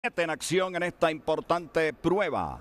En acción en esta importante prueba.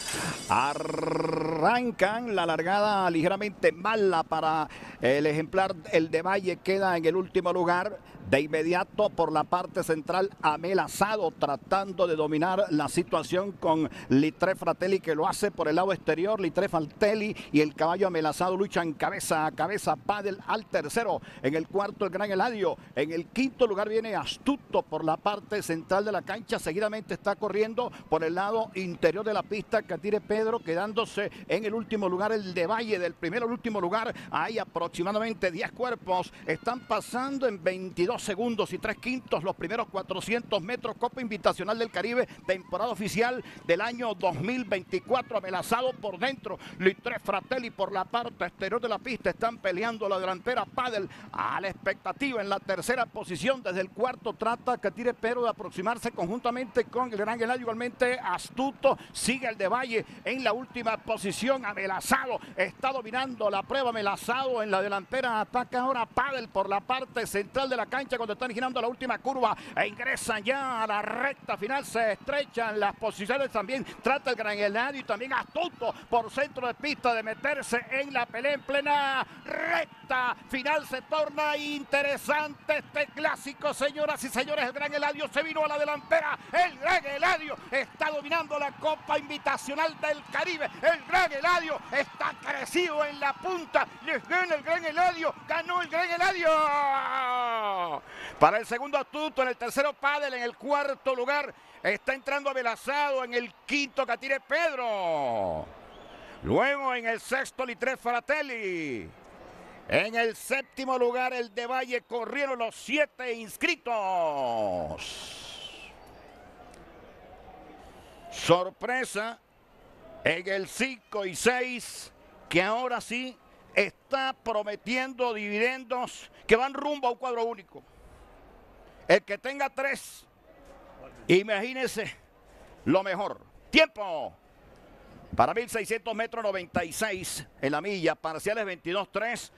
Arrancan la largada ligeramente mala para el ejemplar. El de Valle queda en el último lugar. De inmediato por la parte central, Amel Asado tratando de dominar la situación con Litre Fratelli, que lo hace por el lado exterior. Litre Fratelli y el caballo Amel Asado luchan cabeza a cabeza. Padel al tercero. En el cuarto, el Gran Eladio. En el quinto lugar viene Astuto por la parte central de la cancha. Seguidamente está corriendo por el lado interior de la pista Catire Pedro, quedándose en el último lugar el de Valle. Del primero al último lugar hay aproximadamente 10 cuerpos. Están pasando en 22 segundos y 3/5 los primeros 400 metros. Copa Invitacional del Caribe, temporada oficial del año 2024. Amel Asado por dentro, Litre Fratelli por la parte exterior de la pista. Están peleando la delantera. Padel a la expectativa en la tercera posición. Desde el cuarto trata Catire Pedro de aproximarse conjuntamente con el Gran Eladio. Igualmente Astuto. Sigue el de Valle en la última posición. Amel Asado está dominando la prueba. Amel Asado en la delantera. Ataca ahora Padel por la parte central de la cancha cuando están girando la última curva e ingresan ya a la recta final. Se estrechan las posiciones también. Trata el Gran Eladio y también Astuto por centro de pista de meterse en la pelea en plena recta final. Se torna interesante este clásico, señoras y señores. El Gran Eladio se vino a la delantera. El Gran Eladio está dominando la Copa Invitacional del Caribe. El Gran Eladio está crecido en la punta. Les gana el Gran Eladio. Ganó el Gran Eladio. Para el segundo Astuto, en el tercero Padel, en el cuarto lugar está entrando Amel Asado, en el quinto Catire Pedro. Luego en el sexto Litre Fratelli. En el séptimo lugar el de Valle. Corrieron los 7 inscritos. Sorpresa en el 5 y 6, que ahora sí está prometiendo dividendos que van rumbo a un cuadro único. El que tenga 3, imagínense lo mejor. Tiempo para 1600 metros, 96 en la milla, parciales 22-3,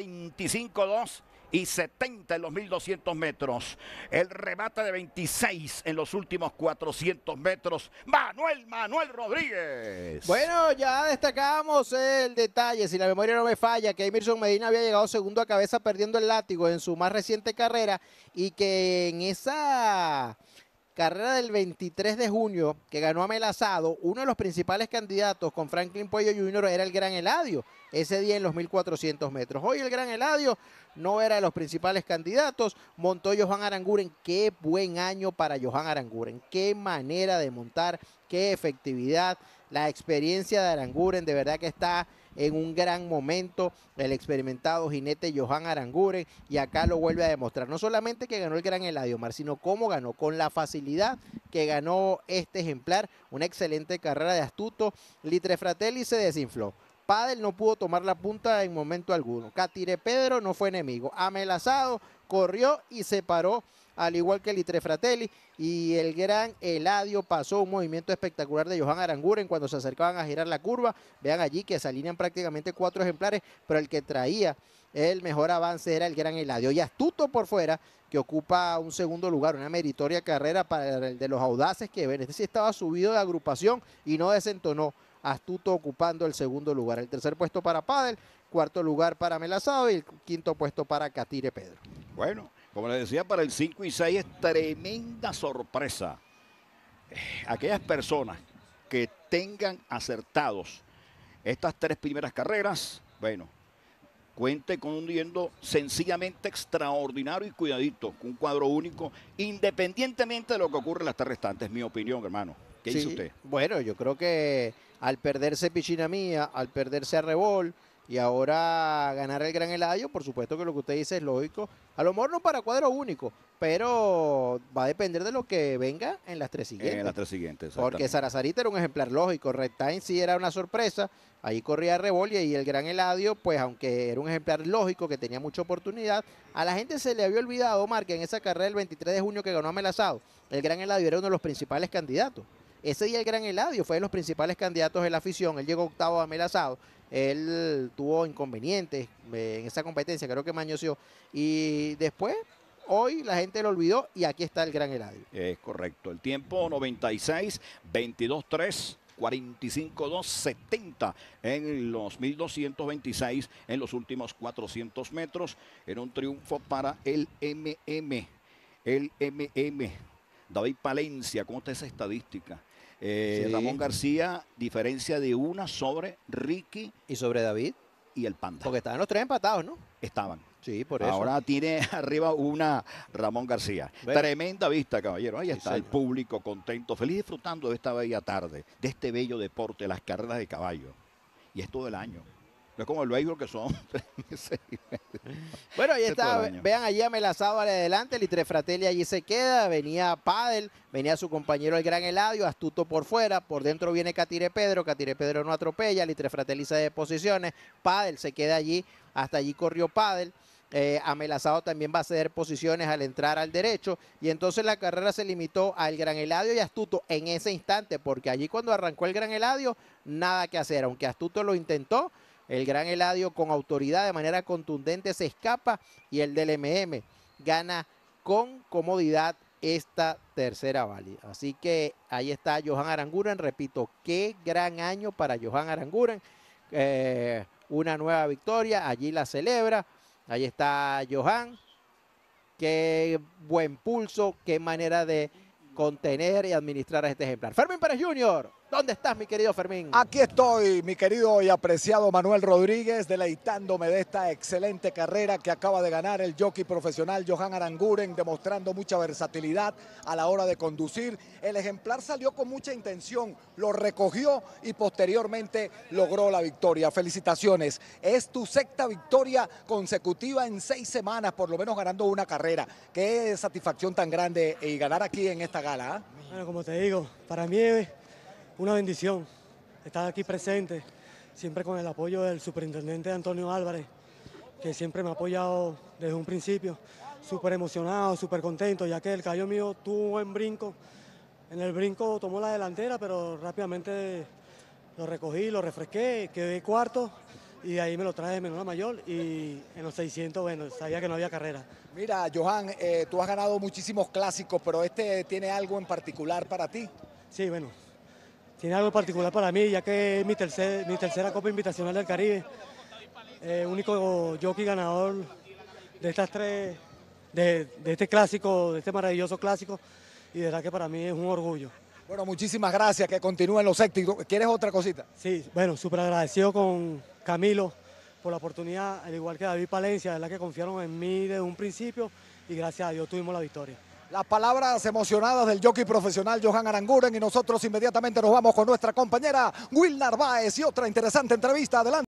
45-2 y 70 en los 1200 metros. El remate de 26 en los últimos 400 metros. Manuel Rodríguez. Bueno, ya destacamos el detalle, si la memoria no me falla, que Emerson Medina había llegado segundo a cabeza perdiendo el látigo en su más reciente carrera y que en esa carrera del 23 de junio que ganó Amel Asado, uno de los principales candidatos con Franklin Puello Jr. era el Gran Eladio, ese día en los 1400 metros. Hoy el Gran Eladio no era de los principales candidatos. Montó Johan Aranguren. Qué buen año para Johan Aranguren, qué manera de montar, qué efectividad. La experiencia de Aranguren de verdad que está en un gran momento. El experimentado jinete Johan Aranguren, y acá lo vuelve a demostrar. No solamente que ganó el Gran Eladio Mar, sino cómo ganó, con la facilidad que ganó este ejemplar. Una excelente carrera de Astuto. Litre Fratelli se desinfló. Padel no pudo tomar la punta en momento alguno. Catire Pedro no fue enemigo. Amel Asado corrió y se paró, al igual que Litre Fratelli, y el Gran Eladio pasó un movimiento espectacular de Johan Aranguren cuando se acercaban a girar la curva. Vean allí que se alinean prácticamente 4 ejemplares, pero el que traía el mejor avance era el Gran Eladio. Y Astuto por fuera, que ocupa un segundo lugar, una meritoria carrera para el de los audaces que ven. Este sí estaba subido de agrupación y no desentonó. Astuto ocupando el segundo lugar. El tercer puesto para Padel, cuarto lugar para Amel Asado y el quinto puesto para Catire Pedro. Bueno, como les decía, para el 5 y 6 es tremenda sorpresa. Aquellas personas que tengan acertados estas 3 primeras carreras, bueno, cuente con un dividendo sencillamente extraordinario y cuidadito, con un cuadro único, independientemente de lo que ocurre en las 3 restantes. Mi opinión, hermano. ¿Qué dice usted? Bueno, yo creo que al perderse Pichina Mía, al perderse Arrebol y ahora ganar el Gran Eladio, por supuesto que lo que usted dice es lógico. A lo mejor no para cuadro único, pero va a depender de lo que venga en las 3 siguientes. En las 3 siguientes, porque Sarazarita era un ejemplar lógico, Red Time sí era una sorpresa, ahí corría Arrebol y el Gran Eladio, pues aunque era un ejemplar lógico que tenía mucha oportunidad, a la gente se le había olvidado, Omar, que en esa carrera del 23 de junio que ganó Amel Asado, el Gran Eladio era uno de los principales candidatos. Ese día el Gran Eladio fue de los principales candidatos de la afición. Él llegó octavo a Amel Asado. Él tuvo inconvenientes en esa competencia, creo que mañoseó. Y después hoy la gente lo olvidó y aquí está el Gran Eladio. Es correcto. El tiempo 96, 22-3. 45-2, 70 en los 1226 en los últimos 400 metros. Era un triunfo para el MM. El MM. David Palencia, ¿cómo está esa estadística? Sí. Ramón García, diferencia de una sobre Ricky. ¿Y sobre David? Y el Panda. Porque estaban los tres empatados, ¿no? Estaban. Sí, por eso. Ahora tiene arriba una Ramón García. Bueno. Tremenda vista, caballero. Ahí está el señor. público contento, feliz disfrutando de esta bella tarde, de este bello deporte, las carreras de caballo. Y es todo el año. No es como el béisbol que son 3 meses y medio. Bueno, ahí Es todo está. el año. Vean allí a Melazado adelante. Litre Fratelli allí se queda. Venía Padel. Venía su compañero el Gran Eladio. Astuto por fuera. Por dentro viene Catire Pedro. Catire Pedro no atropella. Litre Fratelli se de posiciones. Padel se queda allí. Hasta allí corrió Padel. Amelazado también va a ceder posiciones al entrar al derecho y entonces la carrera se limitó al Gran Eladio y Astuto en ese instante, porque allí cuando arrancó el Gran Eladio nada que hacer, aunque Astuto lo intentó, el Gran Eladio con autoridad de manera contundente se escapa y el del MM gana con comodidad esta tercera válida. Así que ahí está Johan Aranguren, repito, qué gran año para Johan Aranguren, una nueva victoria, allí la celebra. Ahí está Johan. Qué buen pulso, qué manera de contener y administrar a este ejemplar. Fermín Pérez Jr., ¿dónde estás, mi querido Fermín? Aquí estoy, mi querido y apreciado Manuel Rodríguez, deleitándome de esta excelente carrera que acaba de ganar el jockey profesional Johan Aranguren, demostrando mucha versatilidad a la hora de conducir. El ejemplar salió con mucha intención, lo recogió y posteriormente logró la victoria. Felicitaciones. Es tu sexta victoria consecutiva en 6 semanas, por lo menos ganando una carrera. Qué satisfacción tan grande y ganar aquí en esta gala, ¿eh? Bueno, como te digo, para mí es una bendición estar aquí presente, siempre con el apoyo del superintendente Antonio Álvarez, que siempre me ha apoyado desde un principio, súper emocionado, súper contento, ya que el caballo mío tuvo un buen brinco. En el brinco tomó la delantera, pero rápidamente lo recogí, lo refresqué, quedé cuarto y de ahí me lo traje de menor a mayor y en los 600, bueno, sabía que no había carrera. Mira, Johan, tú has ganado muchísimos clásicos, pero este tiene algo en particular para ti. Sí, bueno, tiene algo particular para mí, ya que es mi tercera Copa Invitacional del Caribe. Único jockey ganador de estas tres, de este clásico, de este maravilloso clásico, y de verdad que para mí es un orgullo. Bueno, muchísimas gracias, que continúen los éxitos. ¿Quieres otra cosita? Sí, bueno, súper agradecido con Camilo por la oportunidad, al igual que David Palencia, de verdad que confiaron en mí desde un principio y gracias a Dios tuvimos la victoria. Las palabras emocionadas del jockey profesional Johan Aranguren y nosotros inmediatamente nos vamos con nuestra compañera Will Narváez y otra interesante entrevista. Adelante.